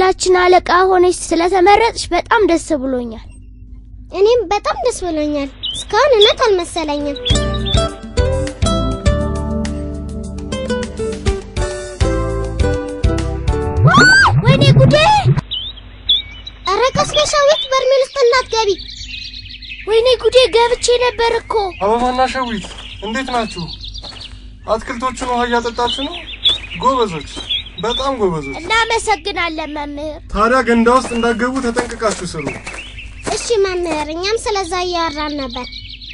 የክፍላችን አለቃ ሆነሽ ስለተመረጥሽ በጣም ደስ ብሎኛል። እኔም በጣም ደስ ብሎኛል። እስካሁን እውነት አልመሰለኝም። ወይኔ ጉዴ! ኧረ ቀስ በይ ሸዊት፣ በርሜል ውስጥ እንዳትገቢ። ወይኔ ጉዴ! ገብቼ ነበር እኮ። አበባና ሸዊት እንዴት ናችሁ? አትክልቶቹን ውሃ እያጠጣችሁ ነው? ጎበዞች፣ በጣም ጎበዞች። እናመሰግናለን መምህር። ታዲያ ገንዳ ውስጥ እንዳትገቡ ተጠንቅቃችሁ ስሩ። እሺ መምህር፣ እኛም ስለዛ እያወራን ነበር።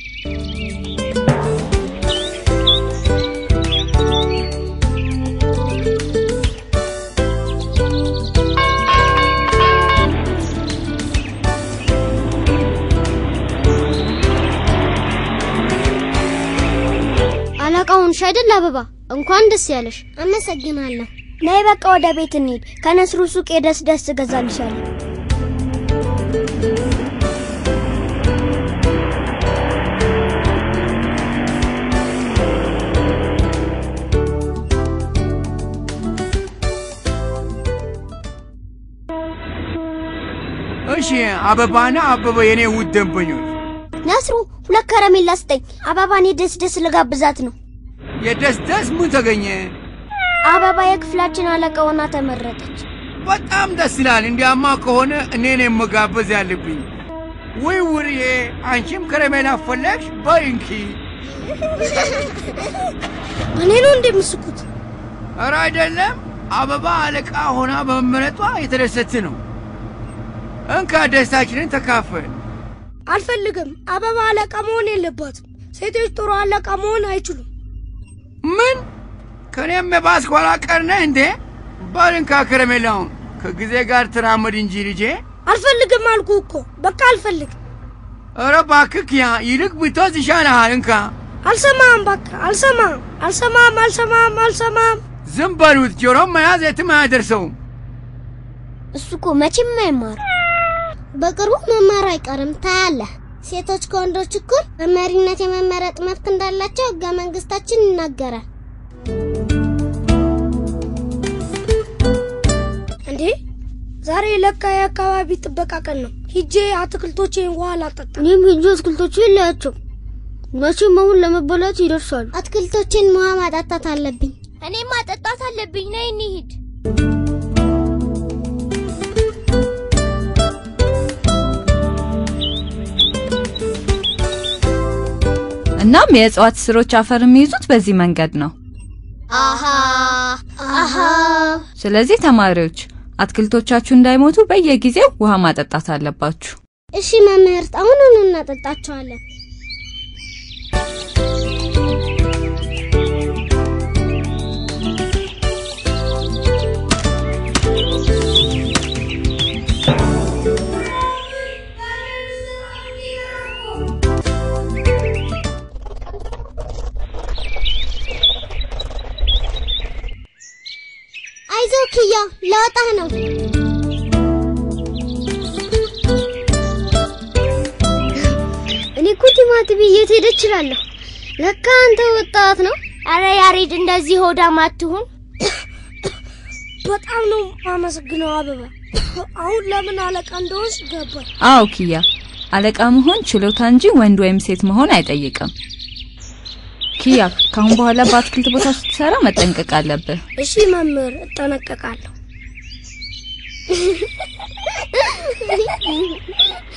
አለቃውን ሻይደል አበባ እንኳን ደስ ያለሽ። አመሰግናለሁ። ነይ በቃ ወደ ቤት እንሂድ። ከነስሩ ሱቅ ደስ ገዛልሻለሁ። እሺ አበባና አበባ የኔ ውድ ደንበኞች፣ ነስሩ ሁለት ከረሜላ ስጠኝ። አበባን ደስ ልጋብዛት ነው። የደስ ምን ተገኘ? አበባ የክፍላችን አለቃ ሆና ተመረጠች። በጣም ደስ ይላል። እንዲያማ ከሆነ እኔ ነኝ መጋበዝ ያለብኝ። ወይ ውርዬ፣ አንቺም ከረሜላ ፈለግሽ? በእንኪ። እኔ ነው እንደምስኩት? ኧረ አይደለም፣ አበባ አለቃ ሆና በመመረጧ የተደሰተ ነው። እንካ ደስታችንን ተካፈል። አልፈልግም። አበባ አለቃ መሆን የለባትም። ሴቶች ጥሩ አለቃ መሆን አይችሉም። ምን? ከኔም ባስ ኋላ ቀር ነህ እንዴ? ባልንካ ከረሜላውን ከጊዜ ጋር ተራመድ እንጂ ልጄ። አልፈልግም አልኩህ እኮ። በቃ አልፈልግም። ኧረ እባክህ ያ ይልቅ ብትወዝ ይሻልሃል። እንካ። አልሰማም፣ በቃ አልሰማም። ዝም በሉት። ጆሮም መያዝ የትም አያደርሰውም። እሱ እኮ መቼም አይማርም። በቅርቡ መማር አይቀርም ታያለህ። ሴቶች ከወንዶች እኩል በመሪነት የመመረጥ መብት እንዳላቸው ሕገ መንግስታችን ይናገራል። እንዴ ዛሬ ለካ የአካባቢ ጥበቃ ቀን ነው። ሂጄ አትክልቶቼን ውሃ ላጠጣ። እኔም ሂጄ አትክልቶቼን ላያቸው። መቼም አሁን ለመበላት ይደርሳሉ። አትክልቶቼን ውሃ ማጠጣት አለብኝ። እኔም ማጠጣት አለብኝ። ነይ እንሂድ። እናም የእጽዋት ስሮች አፈር የሚይዙት በዚህ መንገድ ነው። አሃ ስለዚህ ተማሪዎች አትክልቶቻችሁ እንዳይሞቱ በየጊዜው ውሃ ማጠጣት አለባችሁ። እሺ መምህር፣ አሁን እናጠጣቸዋለን። አይዞህ ኪያ፣ ለወጣህ ነው። እኔ እኮ ቲማቲም የት ሄደች እላለሁ። ለካ አንተ ወጣት ነው። አረ ያሬድ እንደዚህ ሆዳም አትሁን። በጣም ነው አመሰግነው አበባ። አሁን ለምን አለቃ እንደሆንሽ ገባኝ። አዎ ኪያ፣ አለቃ መሆን ችሎታ እንጂ ወንድ ወይም ሴት መሆን አይጠይቅም። ኪያ፣ ካሁን በኋላ በአትክልት ቦታ ስትሰራ መጠንቀቅ አለብህ። እሺ መምህር፣ እጠነቀቃለሁ።